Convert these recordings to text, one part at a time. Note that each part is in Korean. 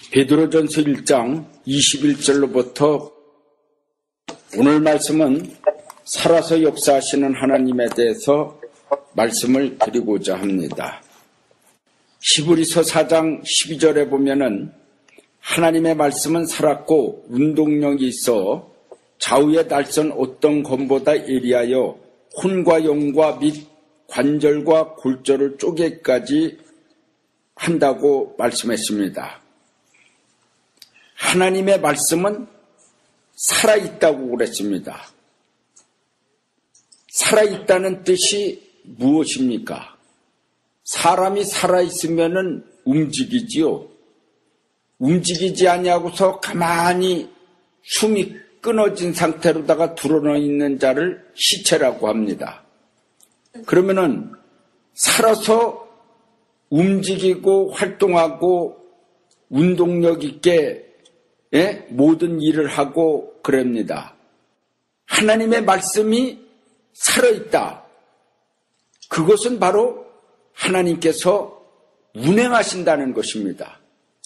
베드로전서 1장 21절로부터 오늘 말씀은 살아서 역사하시는 하나님에 대해서 말씀을 드리고자 합니다. 히브리서 4장 12절에 보면은 하나님의 말씀은 살았고 운동력이 있어 좌우에 날선 어떤 검보다 예리하여 혼과 영과 및 관절과 골절을 쪼개기까지 한다고 말씀했습니다. 하나님의 말씀은 살아있다고 그랬습니다. 살아있다는 뜻이 무엇입니까? 사람이 살아있으면 움직이지요. 움직이지 아니하고서 가만히 숨이 끊어진 상태로다가 드러나 있는 자를 시체라고 합니다. 그러면은 살아서 움직이고 활동하고 운동력 있게 모든 일을 하고 그럽니다. 하나님의 말씀이 살아있다. 그것은 바로 하나님께서 운행하신다는 것입니다.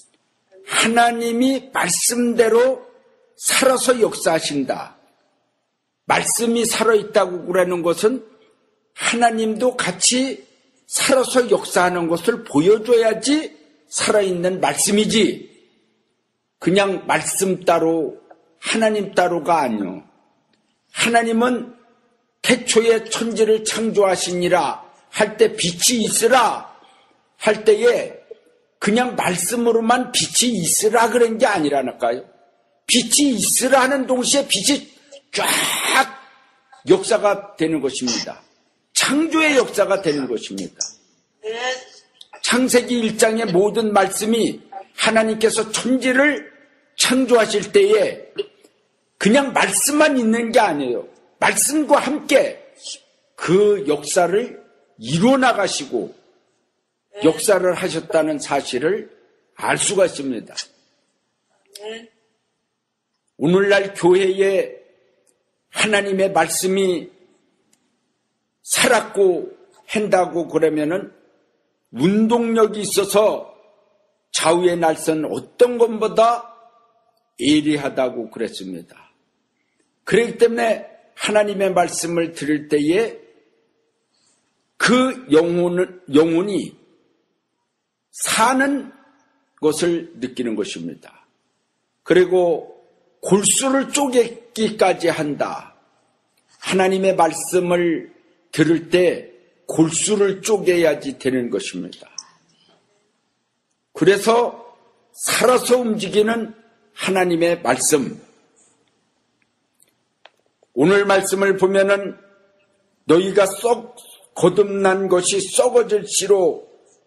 하나님이 말씀대로 살아서 역사하신다. 말씀이 살아있다고 그러는 것은 하나님도 같이 살아서 역사하는 것을 보여줘야지 살아있는 말씀이지. 그냥 말씀 따로 하나님 따로가 아니요. 하나님은 태초에 천지를 창조하시니라 할 때 빛이 있으라 할 때에 그냥 말씀으로만 빛이 있으라 그런 게 아니라니까요. 빛이 있으라 하는 동시에 빛이 쫙 역사가 되는 것입니다. 창조의 역사가 되는 것입니다. 창세기 1장의 모든 말씀이 하나님께서 천지를 창조하실 때에 그냥 말씀만 있는 게 아니에요. 말씀과 함께 그 역사를 이루어나가시고 역사를 하셨다는 사실을 알 수가 있습니다. 오늘날 교회에 하나님의 말씀이 살았고 한다고 그러면은 운동력이 있어서 좌우에 날선 어떤 것보다 예리하다고 그랬습니다. 그렇기 때문에 하나님의 말씀을 들을 때에 그 영혼이 사는 것을 느끼는 것입니다. 그리고 골수를 쪼개기까지 한다. 하나님의 말씀을 들을 때 골수를 쪼개야지 되는 것입니다. 그래서 살아서 움직이는 하나님의 말씀. 오늘 말씀을 보면은 너희가 거듭난 것이 썩어질 씨로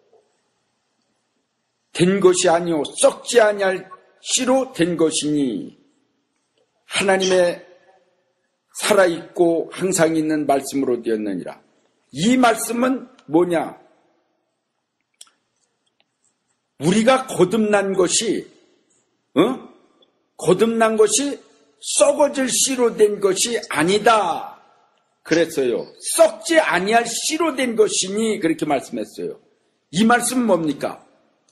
된 것이 아니요 썩지 아니할 씨로 된 것이니 하나님의 살아있고 항상 있는 말씀으로 되었느니라. 이 말씀은 뭐냐? 우리가 거듭난 것이 썩어질 씨로 된 것이 아니다 그랬어요. 썩지 아니할 씨로 된 것이니 그렇게 말씀했어요. 이 말씀은 뭡니까?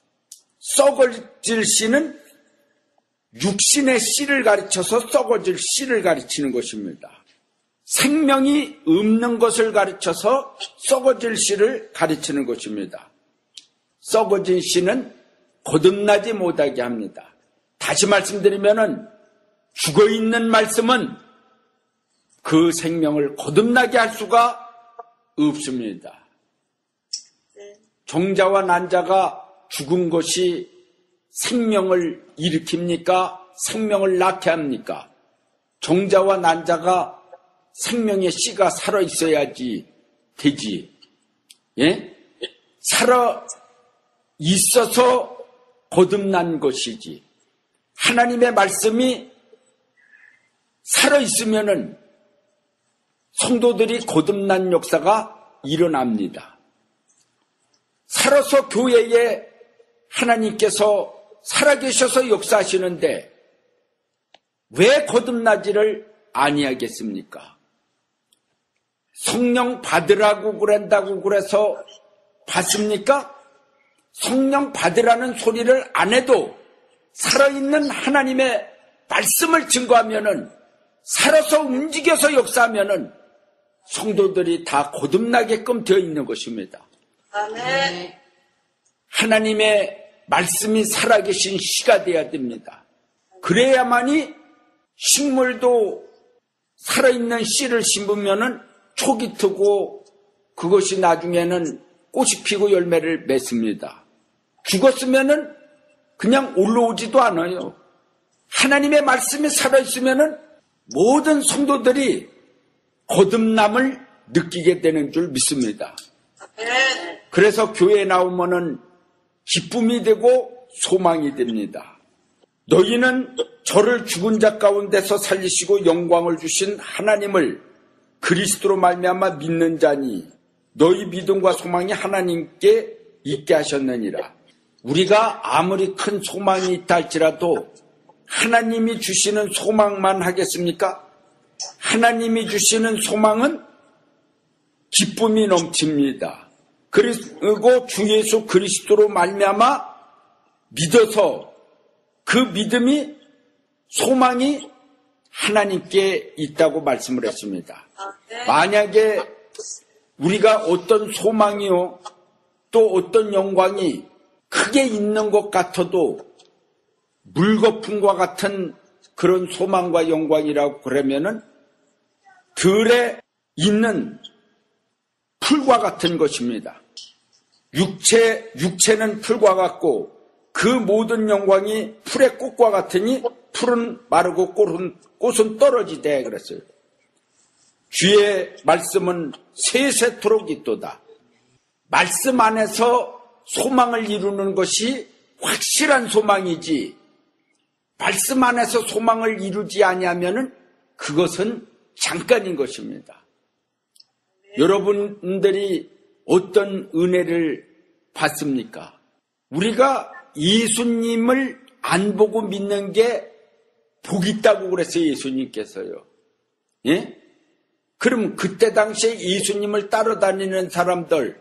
썩어질 씨는 육신의 씨를 가르쳐서 썩어질 씨를 가르치는 것입니다. 생명이 없는 것을 가르쳐서 썩어질 씨를 가르치는 것입니다. 썩어진 씨는 거듭나지 못하게 합니다. 다시 말씀드리면은 죽어있는 말씀은 그 생명을 거듭나게 할 수가 없습니다. 종자와 난자가 죽은 것이 생명을 일으킵니까? 생명을 낳게 합니까? 종자와 난자가 생명의 씨가 살아있어야지 되지. 예? 살아 있어서 거듭난 것이지. 하나님의 말씀이 살아있으면은 성도들이 거듭난 역사가 일어납니다. 살아서 교회에 하나님께서 살아계셔서 역사하시는데 왜 거듭나지를 아니하겠습니까? 성령 받으라고 그런다고 그래서 받습니까? 성령 받으라는 소리를 안 해도 살아있는 하나님의 말씀을 증거하면은, 살아서 움직여서 역사하면은 성도들이 다 거듭나게끔 되어 있는 것입니다. 아멘. 하나님의 말씀이 살아계신 씨가 되어야 됩니다. 그래야만이 식물도 살아있는 씨를 심으면은 촉이 트고 그것이 나중에는 꽃이 피고 열매를 맺습니다. 죽었으면은 그냥 올라오지도 않아요. 하나님의 말씀이 살아있으면은 모든 성도들이 거듭남을 느끼게 되는 줄 믿습니다. 그래서 교회에 나오면은 기쁨이 되고 소망이 됩니다. 너희는 저를 죽은 자 가운데서 살리시고 영광을 주신 하나님을 그리스도로 말미암아 믿는 자니 너희 믿음과 소망이 하나님께 있게 하셨느니라. 우리가 아무리 큰 소망이 있다 할지라도 하나님이 주시는 소망만 하겠습니까? 하나님이 주시는 소망은 기쁨이 넘칩니다. 그리고 주 예수 그리스도로 말미암아 믿어서 그 믿음이 소망이 하나님께 있다고 말씀을 했습니다. 만약에 우리가 어떤 소망이요 또 어떤 영광이 크게 있는 것 같아도 물거품과 같은 그런 소망과 영광이라고 그러면은 들에 있는 풀과 같은 것입니다. 육체는 풀과 같고 그 모든 영광이 풀의 꽃과 같으니 풀은 마르고 꽃은 떨어지되 그랬어요. 주의 말씀은 세세토록 있도다. 말씀 안에서 소망을 이루는 것이 확실한 소망이지 말씀 안에서 소망을 이루지 아니하면은 그것은 잠깐인 것입니다. 여러분들이 어떤 은혜를 받습니까? 우리가 예수님을 안 보고 믿는 게 복 있다고 그랬어요. 예수님께서요. 예? 그럼 그때 당시에 예수님을 따라다니는 사람들,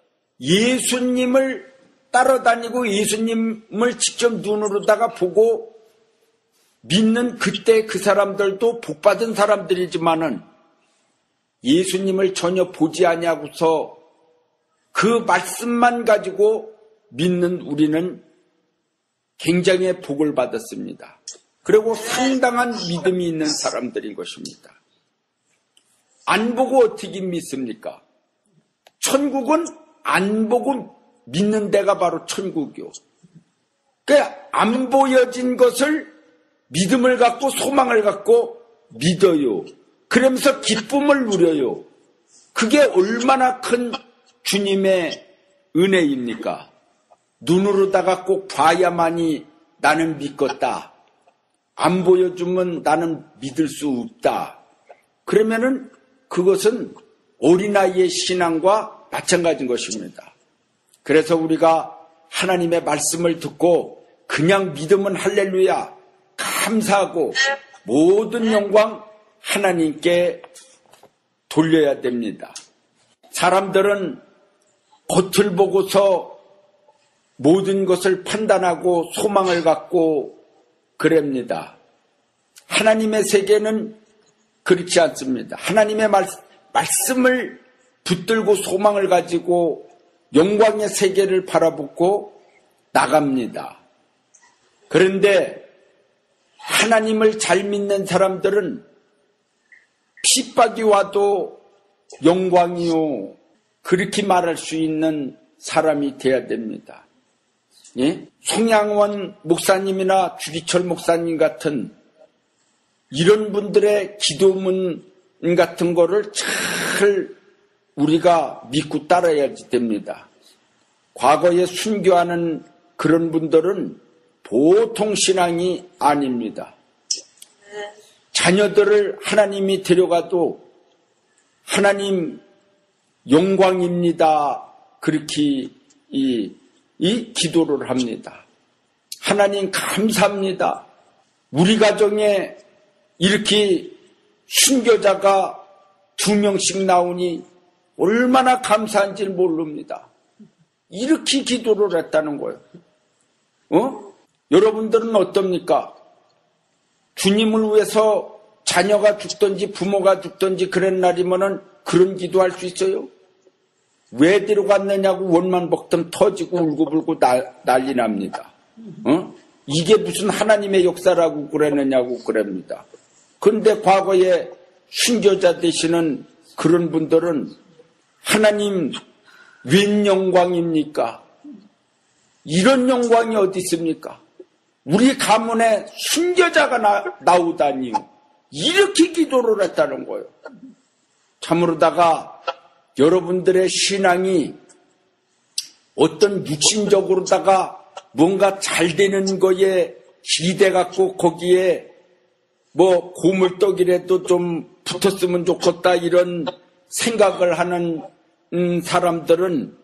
예수님을 따라다니고 예수님을 직접 눈으로다가 보고 믿는 그때 그 사람들도 복받은 사람들이지만은 예수님을 전혀 보지 아니하고서 그 말씀만 가지고 믿는 우리는 굉장히 복을 받았습니다. 그리고 상당한 믿음이 있는 사람들인 것입니다. 안 보고 어떻게 믿습니까? 천국은 안 보고 믿는 데가 바로 천국이요. 그러니까 안 보여진 것을 믿음을 갖고 소망을 갖고 믿어요. 그러면서 기쁨을 누려요. 그게 얼마나 큰 주님의 은혜입니까? 눈으로다가 꼭 봐야만이 나는 믿겠다. 안 보여주면 나는 믿을 수 없다. 그러면은 그것은 어린아이의 신앙과 마찬가지인 것입니다. 그래서 우리가 하나님의 말씀을 듣고 그냥 믿으면 할렐루야 감사하고 모든 영광 하나님께 돌려야 됩니다. 사람들은 겉을 보고서 모든 것을 판단하고 소망을 갖고 그럽니다. 하나님의 세계는 그렇지 않습니다. 하나님의 말씀을 붙들고 소망을 가지고 영광의 세계를 바라보고 나갑니다. 그런데 하나님을 잘 믿는 사람들은 핍박이 와도 영광이요 그렇게 말할 수 있는 사람이 돼야 됩니다. 예? 송양원 목사님이나 주기철 목사님 같은 이런 분들의 기도문 같은 거를 잘 우리가 믿고 따라야 됩니다. 과거에 순교하는 그런 분들은 보통 신앙이 아닙니다. 자녀들을 하나님이 데려가도 하나님 영광입니다. 그렇게 이 기도를 합니다. 하나님 감사합니다. 우리 가정에 이렇게 순교자가 2명씩 나오니 얼마나 감사한지 모릅니다. 이렇게 기도를 했다는 거예요. 여러분들은 어떻습니까? 주님을 위해서 자녀가 죽든지 부모가 죽든지 그런 날이면은 그런 기도할 수 있어요? 왜 데려갔느냐고 원망복담 터지고 울고불고 난리 납니다. 이게 무슨 하나님의 역사라고 그랬느냐고 그럽니다. 그런데 과거에 순교자 되시는 그런 분들은 하나님 웬 영광입니까? 이런 영광이 어디 있습니까? 우리 가문에 순교자가 나오다니요. 이렇게 기도를 했다는 거예요. 참으로다가 여러분들의 신앙이 어떤 육신적으로다가 뭔가 잘 되는 거에 기대 갖고 거기에 뭐 고물떡이라도 좀 붙었으면 좋겠다 이런 생각을 하는 사람들은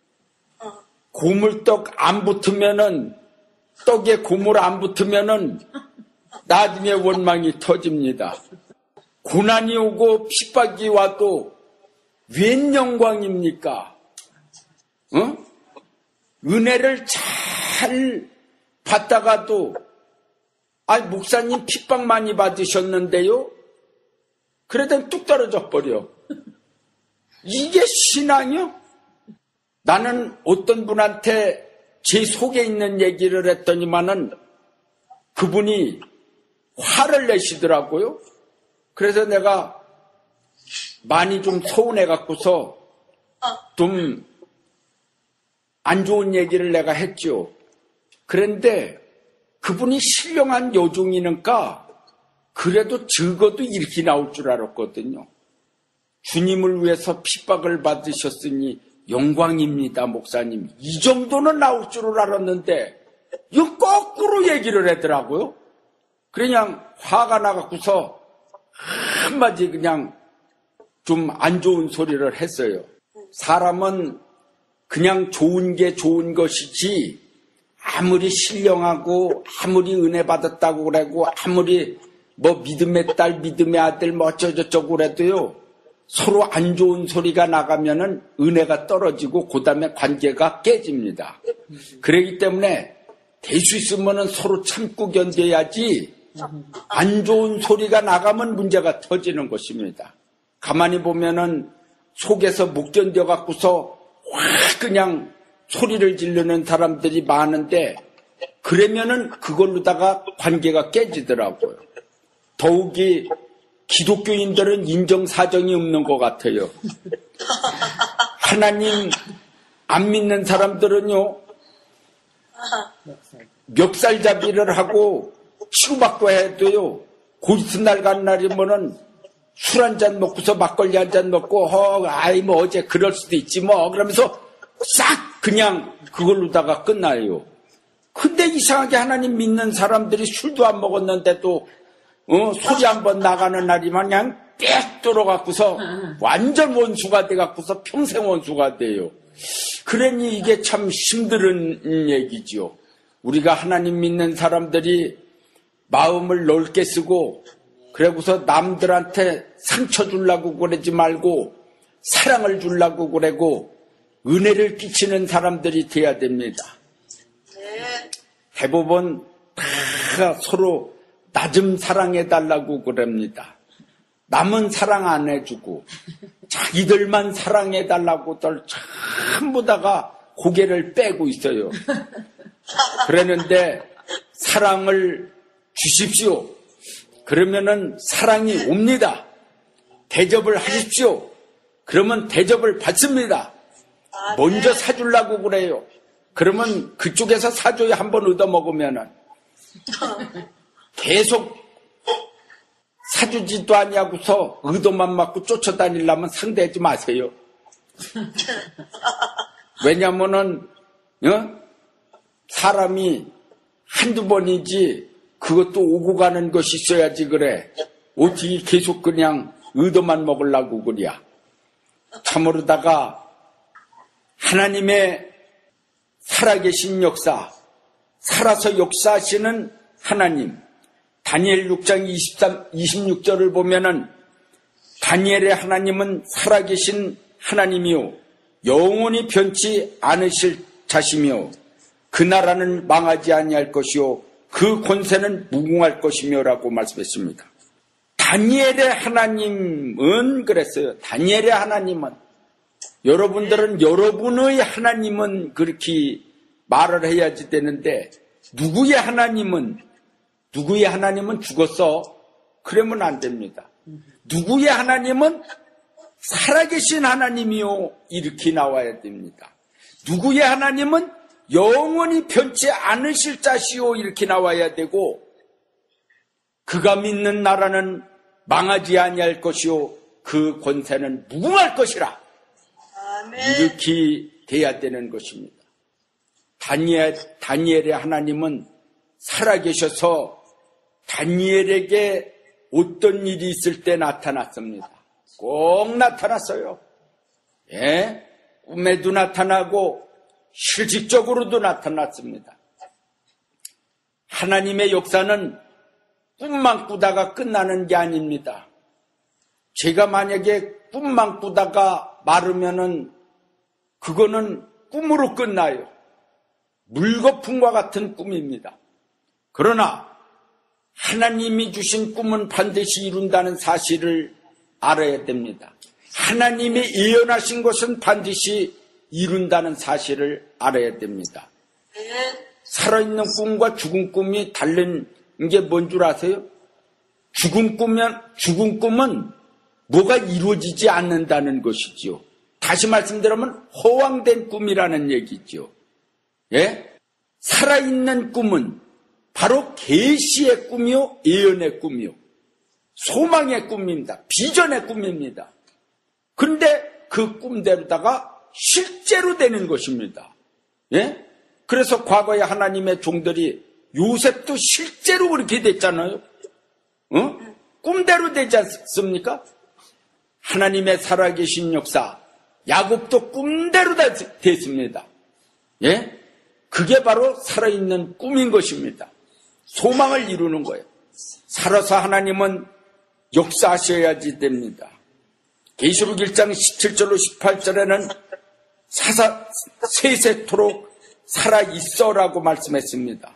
고물떡 안 붙으면은 떡에 고물 안 붙으면은 나중에 원망이 터집니다. 고난이 오고 핍박이 와도 웬 영광입니까? 은혜를 잘 받다가도 목사님 핍박 많이 받으셨는데요? 그러다 뚝 떨어져 버려. 이게 신앙이요? 나는 어떤 분한테 제 속에 있는 얘기를 했더니만은 그분이 화를 내시더라고요. 그래서 내가 많이 좀 서운해 갖고서 좀 안 좋은 얘기를 내가 했죠. 그런데 그분이 신령한 요종이니까 그래도 적어도 이렇게 나올 줄 알았거든요. 주님을 위해서 핍박을 받으셨으니 영광입니다, 목사님. 이 정도는 나올 줄을 알았는데 이거 거꾸로 얘기를 하더라고요. 그냥 화가 나갖고서 한마디 그냥 좀 안 좋은 소리를 했어요. 사람은 그냥 좋은 게 좋은 것이지 아무리 신령하고 아무리 은혜 받았다고 그러고 아무리 뭐 믿음의 딸 믿음의 아들 뭐 어쩌저쩌고 그래도요 서로 안 좋은 소리가 나가면은 은혜가 떨어지고 그 다음에 관계가 깨집니다. 그렇기 때문에 될 수 있으면은 서로 참고 견뎌야지 안 좋은 소리가 나가면 문제가 터지는 것입니다. 가만히 보면은 속에서 못 견뎌갖고서 확 그냥 소리를 지르는 사람들이 많은데 그러면은 그걸로다가 관계가 깨지더라고요. 더욱이 기독교인들은 인정사정이 없는 것 같아요. 하나님 안 믿는 사람들은요 멱살잡이를 하고 치고받고 해도요 곧 이튿날 간 날이면은 술 한 잔 먹고서 막걸리 한 잔 먹고 뭐 어제 그럴 수도 있지 뭐 그러면서 싹 그냥 그걸로다가 끝나요. 근데 이상하게 하나님 믿는 사람들이 술도 안 먹었는데도 소리 한번 나가는 날이면 그냥 빽 들어갖고서 완전 원수가 돼갖고서 평생 원수가 돼요. 그러니 이게 참 힘든 얘기죠. 우리가 하나님 믿는 사람들이 마음을 넓게 쓰고 그러고서 남들한테 상처 주려고 그러지 말고 사랑을 주려고 그러고 은혜를 끼치는 사람들이 돼야 됩니다. 대부분 다 서로 나 좀 사랑해달라고 그럽니다. 남은 사랑 안 해주고 자기들만 사랑해달라고들 전부 다가 고개를 빼고 있어요. 그러는데 사랑을 주십시오. 그러면은 사랑이 옵니다. 대접을 하십시오. 그러면 대접을 받습니다. 먼저 사주려고 그래요. 그러면 그쪽에서 사줘야 한번 얻어먹으면은 계속 사주지도 아니하고서 의도만 맞고 쫓아다니려면 상대하지 마세요. 왜냐면은 사람이 한두 번이지 그것도 오고 가는 것이 있어야지 그래. 어떻게 계속 그냥 의도만 먹으려고 그래. 참으로다가 하나님의 살아계신 역사, 살아서 역사하시는 하나님, 다니엘 6장 26절을 보면은 다니엘의 하나님은 살아계신 하나님이요 영원히 변치 않으실 자시며 그 나라는 망하지 아니할 것이요 그 권세는 무궁할 것이며라고 말씀했습니다. 다니엘의 하나님은 그랬어요. 다니엘의 하나님은, 여러분들은 여러분의 하나님은 그렇게 말을 해야지 되는데, 누구의 하나님은 죽었어. 그러면 안 됩니다. 누구의 하나님은 살아계신 하나님이요, 이렇게 나와야 됩니다. 누구의 하나님은 영원히 변치 않으실 자시오, 이렇게 나와야 되고, 그가 믿는 나라는 망하지 아니할 것이요 그 권세는 무궁할 것이라. 아멘. 이렇게 돼야 되는 것입니다. 다니엘의 하나님은 살아계셔서 다니엘에게 어떤 일이 있을 때 나타났습니다. 꼭 나타났어요. 예? 꿈에도 나타나고 실질적으로도 나타났습니다. 하나님의 역사는 꿈만 꾸다가 끝나는 게 아닙니다. 제가 만약에 꿈만 꾸다가 마르면은 그거는 꿈으로 끝나요. 물거품과 같은 꿈입니다. 그러나 하나님이 주신 꿈은 반드시 이룬다는 사실을 알아야 됩니다. 하나님이 예언하신 것은 반드시 이룬다는 사실을 알아야 됩니다. 살아있는 꿈과 죽은 꿈이 다른 게 뭔 줄 아세요? 죽은 꿈은 뭐가 이루어지지 않는다는 것이지요. 다시 말씀드리면 허황된 꿈이라는 얘기죠. 예? 살아있는 꿈은 바로 계시의 꿈이요, 예언의 꿈이요, 소망의 꿈입니다. 비전의 꿈입니다. 그런데 그 꿈대로다가 실제로 되는 것입니다. 예? 그래서 과거에 하나님의 종들이 요셉도 실제로 그렇게 됐잖아요. 꿈대로 되지 않습니까? 하나님의 살아계신 역사, 야곱도 꿈대로 됐습니다. 예? 그게 바로 살아있는 꿈인 것입니다. 소망을 이루는 거예요. 살아서 하나님은 역사하셔야지 됩니다. 계시록 1장 17절로 18절에는 세세토록 살아있어라고 말씀했습니다.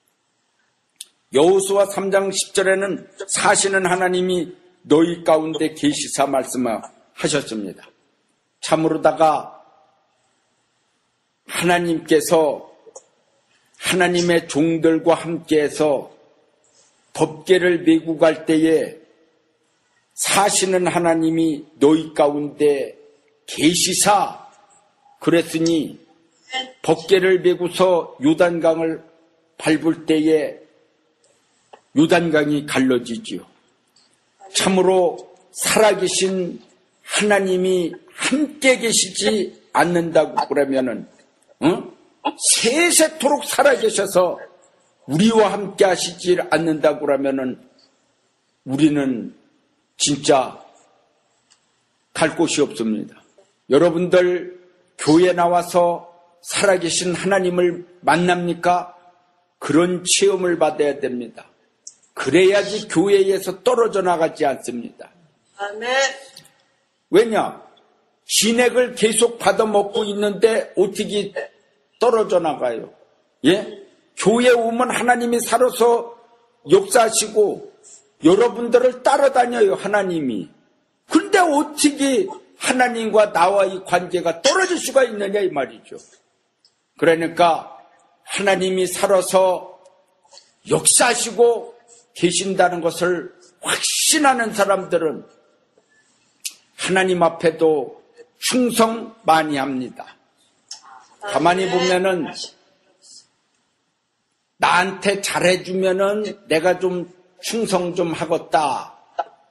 여호수아 3장 10절에는 사시는 하나님이 너희 가운데 계시사 말씀하셨습니다. 참으로다가 하나님께서 하나님의 종들과 함께해서 법궤를 메고 갈 때에 사시는 하나님이 너희 가운데 계시사 그랬으니 법궤를 메고서 요단강을 밟을 때에 요단강이 갈라지지요. 참으로 살아계신 하나님이 함께 계시지 않는다고 그러면은 세세토록 살아계셔서 우리와 함께 하시지 않는다고 그러면은 우리는 진짜 갈 곳이 없습니다. 여러분들 교회 나와서 살아계신 하나님을 만납니까? 그런 체험을 받아야 됩니다. 그래야지 교회에서 떨어져 나가지 않습니다. 아멘. 왜냐? 진액을 계속 받아먹고 있는데 어떻게 떨어져 나가요? 예? 교회 오면 하나님이 살아서 역사하시고 여러분들을 따라다녀요, 하나님이. 근데 어떻게 하나님과 나와의 관계가 떨어질 수가 있느냐 이 말이죠. 그러니까 하나님이 살아서 역사하시고 계신다는 것을 확신하는 사람들은 하나님 앞에도 충성 많이 합니다. 가만히 보면은 나한테 잘해주면은 내가 좀 충성 좀 하겠다.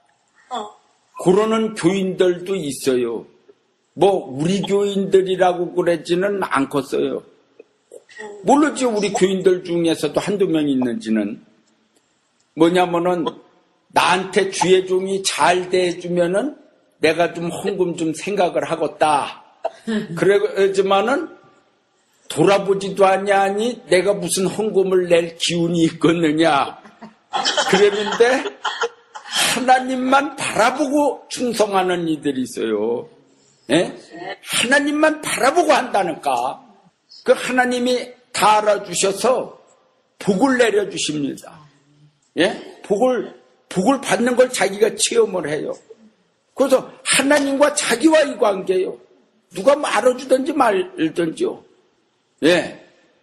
그러는 교인들도 있어요. 뭐 우리 교인들이라고 그러지는 않겠어요. 모르지 우리 교인들 중에서도 한두 명 있는지는. 뭐냐면은 나한테 주의 종이 잘 대해주면은 내가 좀 헌금 좀 생각을 하겠다. 그러지만은 돌아보지도 않냐니 내가 무슨 헌금을 낼 기운이 있겠느냐. 그랬는데 하나님만 바라보고 충성하는 이들이 있어요. 예? 하나님만 바라보고 한다니까. 그 하나님이 다 알아주셔서 복을 내려주십니다. 예? 복을 받는 걸 자기가 체험을 해요. 그래서 하나님과 자기와의 관계예요. 누가 뭐 알아주든지 말든지요. 예.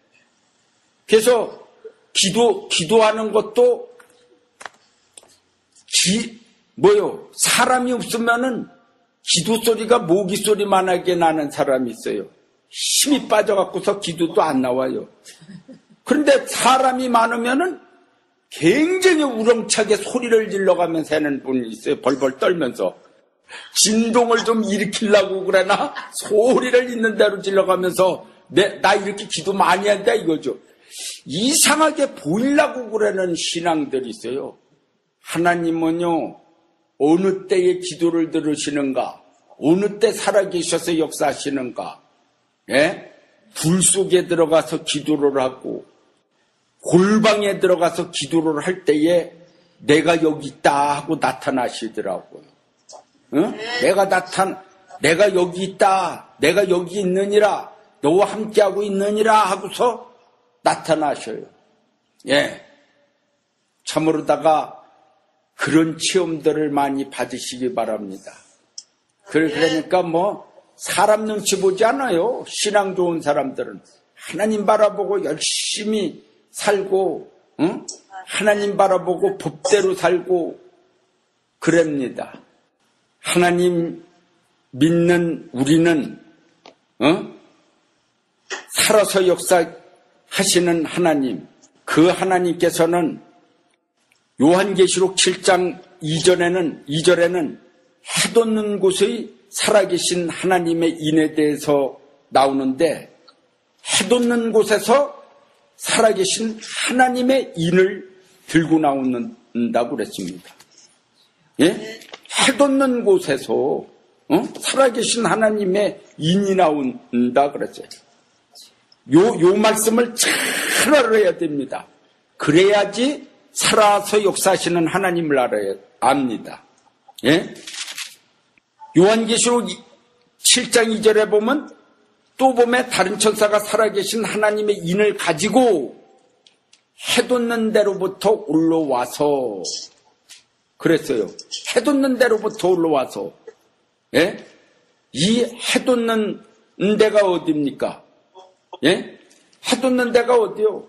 그래서 기도하는 것도 사람이 없으면은 기도 소리가 모기 소리만하게 나는 사람이 있어요. 힘이 빠져갖고서 기도도 안 나와요. 그런데 사람이 많으면은 굉장히 우렁차게 소리를 질러가면서 하는 분이 있어요. 벌벌 떨면서. 진동을 좀 일으키려고 그러나 소리를 있는 대로 질러가면서 나 이렇게 기도 많이 한다 이거죠. 이상하게 보이려고 그러는 신앙들이 있어요. 하나님은요, 어느 때에 기도를 들으시는가, 어느 때 살아계셔서 역사하시는가, 예? 불 속에 들어가서 기도를 하고 골방에 들어가서 기도를 할 때에 내가 여기 있다 하고 나타나시더라고요. 응? 내가 여기 있다, 내가 여기 있느니라, 너와 함께하고 있느니라 하고서 나타나셔요. 예. 참으로다가 그런 체험들을 많이 받으시기 바랍니다. 그러니까 사람 눈치 보지 않아요. 신앙 좋은 사람들은 하나님 바라보고 열심히 살고, 응? 하나님 바라보고 법대로 살고 그럽니다. 하나님 믿는 우리는 살아서 역사하시는 하나님, 그 하나님께서는 요한계시록 7장 2절에는 해돋는 곳의 살아계신 하나님의 인에 대해서 나오는데, 해돋는 곳에서 살아계신 하나님의 인을 들고 나온다고 그랬습니다. 예? 해돋는 곳에서 살아계신 하나님의 인이 나온다 그랬어요. 요 말씀을 잘 알아야 됩니다. 그래야지 살아서 역사하시는 하나님을 압니다. 예? 요한계시록 7장 2절에 보면 다른 천사가 살아계신 하나님의 인을 가지고 해돋는 데로부터 올라와서 그랬어요. 해돋는 데로부터 올라와서. 예? 이 해돋는 데가 어디입니까? 예? 해돋는 데가 어디요?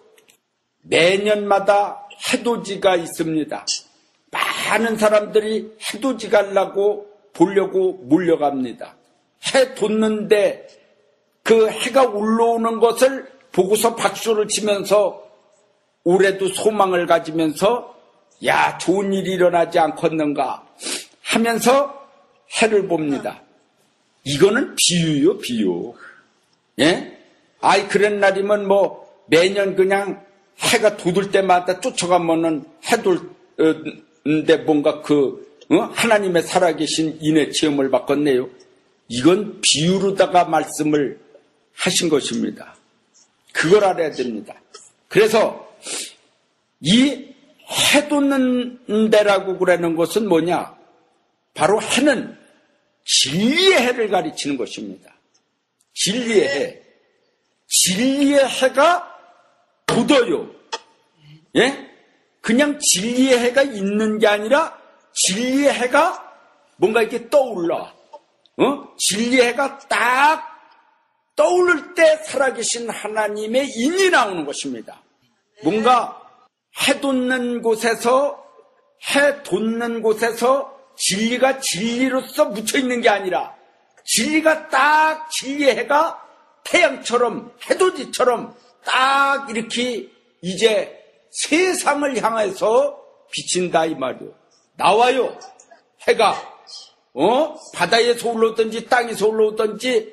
매년마다 해돋이가 있습니다. 많은 사람들이 해돋이 보려고 몰려갑니다. 해 돋는데 그 해가 올라오는 것을 보고서 박수를 치면서 올해도 소망을 가지면서 야, 좋은 일이 일어나지 않겠는가 하면서 해를 봅니다. 이거는 비유요, 비유. 예? 그런 날이면 매년 그냥 해가 돋을 때마다 쫓아가면은 해돋는데 뭔가 하나님의 살아계신 인의 체험을 받겠네요. 이건 비유로다가 말씀을 하신 것입니다. 그걸 알아야 됩니다. 그래서 이 해돋는 데라고 그러는 것은 뭐냐? 바로 해는 진리의 해를 가리치는 것입니다. 진리의 해. 진리의 해가 돋아요. 예? 그냥 진리의 해가 있는 게 아니라 진리의 해가 뭔가 이렇게 떠올라. 진리의 해가 딱 떠오를 때 살아계신 하나님의 인이 나오는 것입니다. 뭔가 해 돋는 곳에서 진리가 진리로서 묻혀있는 게 아니라 진리가 딱 진리의 해가 태양처럼 해돋이처럼 딱 이렇게 이제 세상을 향해서 비친다 이 말이요. 나와요. 해가 바다에서 올라오든지 땅에서 올라오든지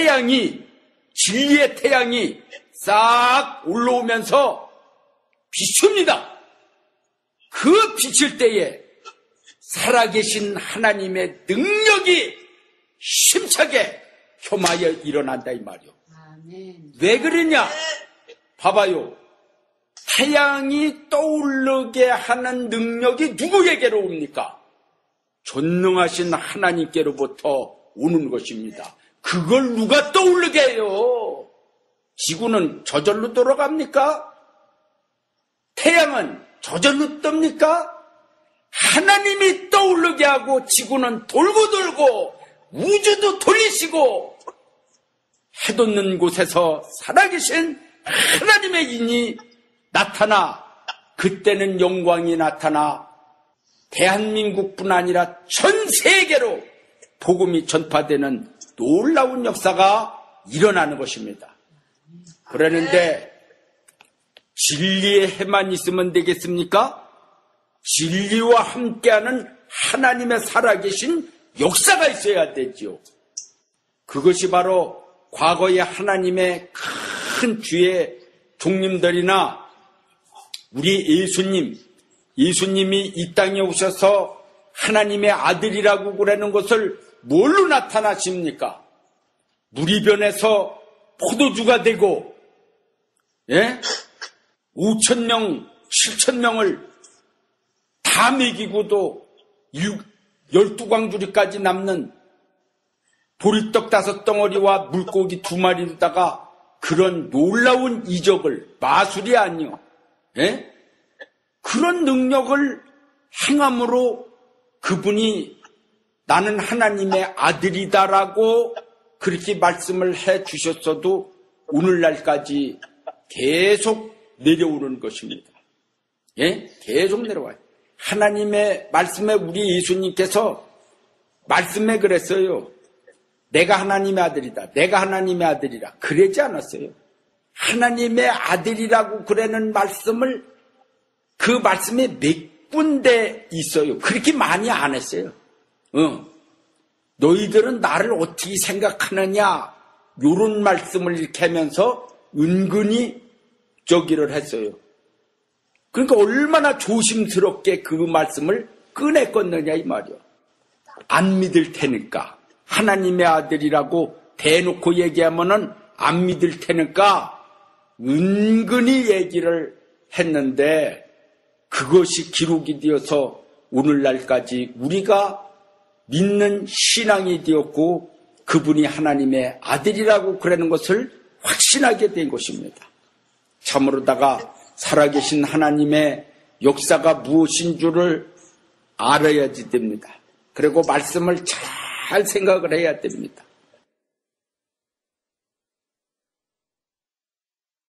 진리의 태양이 싹 올라오면서 비춥니다. 그 비칠 때에 살아계신 하나님의 능력이 힘차게 혐하여 일어난다 이 말이요. 아멘. 왜 그러냐? 봐봐요. 태양이 떠오르게 하는 능력이 누구에게로 옵니까? 전능하신 하나님께로부터 오는 것입니다. 그걸 누가 떠오르게 해요? 지구는 저절로 돌아갑니까? 태양은 저절로 뜹니까? 하나님이 떠오르게 하고 지구는 돌고 돌고 우주도 돌리시고 해돋는 곳에서 살아계신 하나님의 인이 나타나 그때는 영광이 나타나 대한민국뿐 아니라 전 세계로 복음이 전파되는 놀라운 역사가 일어나는 것입니다. 그러는데 진리의 해만 있으면 되겠습니까? 진리와 함께하는 하나님의 살아계신 역사가 있어야 되지요. 그것이 바로 과거의 하나님의 큰 주의 종님들이나 우리 예수님이 이 땅에 오셔서 하나님의 아들이라고 그러는 것을 뭘로 나타나십니까? 무리변에서 포도주가 되고 5,000명, 7,000명을 다 먹이고도 12광주리까지 남는 보리떡 5덩어리와 물고기 2마리로다가 그런 놀라운 이적을, 마술이 아니요, 그런 능력을 행함으로 그분이 나는 하나님의 아들이다라고 그렇게 말씀을 해 주셨어도 오늘날까지 계속 내려오는 것입니다. 계속 내려와요. 하나님의 말씀에 우리 예수님께서 말씀에 그랬어요. 내가 하나님의 아들이다. 내가 하나님의 아들이라. 그러지 않았어요. 하나님의 아들이라고 그러는 말씀을 그 말씀에 몇 군데 있어요. 그렇게 많이 안 했어요. 너희들은 나를 어떻게 생각하느냐 요런 말씀을 이렇게 하면서 은근히 저기를 했어요. 그러니까 얼마나 조심스럽게 그 말씀을 꺼냈겠느냐 이 말이요. 안 믿을 테니까 하나님의 아들이라고 대놓고 얘기하면은 안 믿을 테니까 은근히 얘기를 했는데 그것이 기록이 되어서 오늘날까지 우리가 믿는 신앙이 되었고 그분이 하나님의 아들이라고 그러는 것을 확신하게 된 것입니다. 참으로다가 살아계신 하나님의 역사가 무엇인 줄을 알아야지 됩니다. 그리고 말씀을 잘 생각을 해야 됩니다.